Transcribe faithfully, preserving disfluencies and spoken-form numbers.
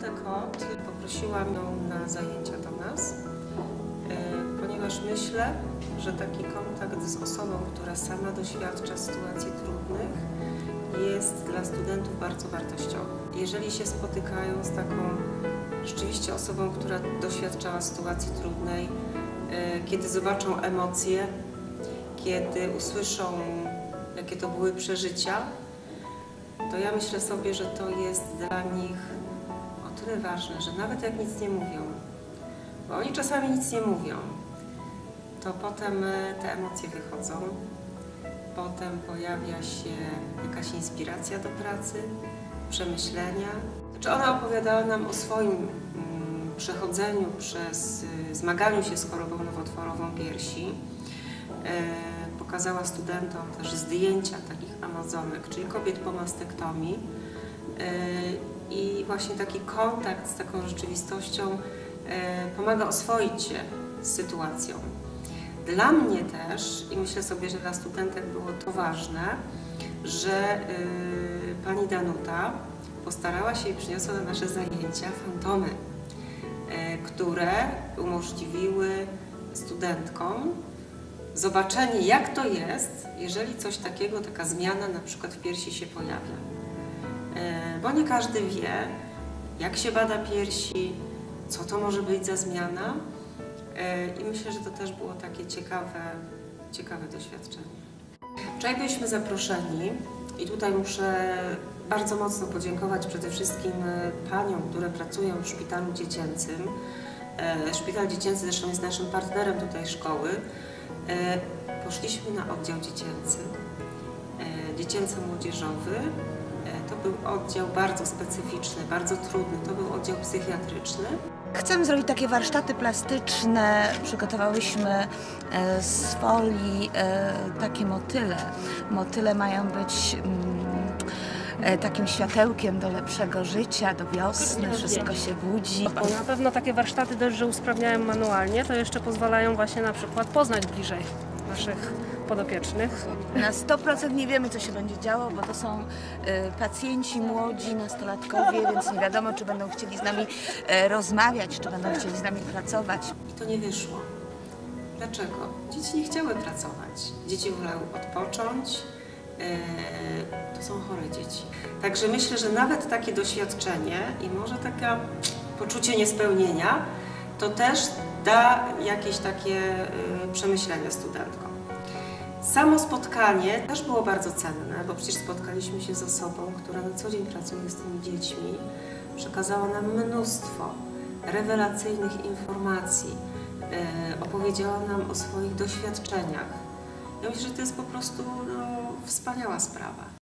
Danutę Kot poprosiłam ją na zajęcia do nas, ponieważ myślę, że taki kontakt z osobą, która sama doświadcza sytuacji trudnych, jest dla studentów bardzo wartościowy. Jeżeli się spotykają z taką rzeczywiście osobą, która doświadczała sytuacji trudnej, kiedy zobaczą emocje, kiedy usłyszą, jakie to były przeżycia, to ja myślę sobie, że to jest dla nich o tyle ważne, że nawet jak nic nie mówią, bo oni czasami nic nie mówią, to potem te emocje wychodzą, potem pojawia się jakaś inspiracja do pracy, przemyślenia. Znaczy ona opowiadała nam o swoim przechodzeniu przez, zmaganiu się z chorobą nowotworową piersi. Pokazała studentom też zdjęcia takich amazonek, czyli kobiet po mastektomii. I właśnie taki kontakt z taką rzeczywistością pomaga oswoić się z sytuacją. Dla mnie też, i myślę sobie, że dla studentek było to ważne, że pani Danuta postarała się i przyniosła na nasze zajęcia fantomy, które umożliwiły studentkom zobaczenie, jak to jest, jeżeli coś takiego, taka zmiana na przykład w piersi się pojawia. Bo nie każdy wie, jak się bada piersi, co to może być za zmiana, i myślę, że to też było takie ciekawe, ciekawe doświadczenie. Wczoraj byliśmy zaproszeni i tutaj muszę bardzo mocno podziękować przede wszystkim paniom, które pracują w szpitalu dziecięcym. Szpital dziecięcy zresztą jest naszym partnerem tutaj szkoły. Poszliśmy na oddział dziecięcy, dziecięco-młodzieżowy. To był oddział bardzo specyficzny, bardzo trudny, to był oddział psychiatryczny. Chcemy zrobić takie warsztaty plastyczne. Przygotowałyśmy z folii takie motyle. Motyle mają być takim światełkiem do lepszego życia, do wiosny, wszystko się budzi. Na pewno takie warsztaty dość, że usprawniają manualnie, to jeszcze pozwalają właśnie na przykład poznać bliżej naszych podopiecznych. Na sto procent nie wiemy, co się będzie działo, bo to są y, pacjenci młodzi, nastolatkowie, więc nie wiadomo, czy będą chcieli z nami y, rozmawiać, czy będą chcieli z nami pracować. I to nie wyszło. Dlaczego? Dzieci nie chciały pracować. Dzieci wolały odpocząć. Y, to są chore dzieci. Także myślę, że nawet takie doświadczenie i może takie poczucie niespełnienia, to też da jakieś takie y, przemyślenia studentkom. Samo spotkanie też było bardzo cenne, bo przecież spotkaliśmy się z osobą, która na co dzień pracuje z tymi dziećmi, przekazała nam mnóstwo rewelacyjnych informacji, y, opowiedziała nam o swoich doświadczeniach. Ja myślę, że to jest po prostu no, wspaniała sprawa.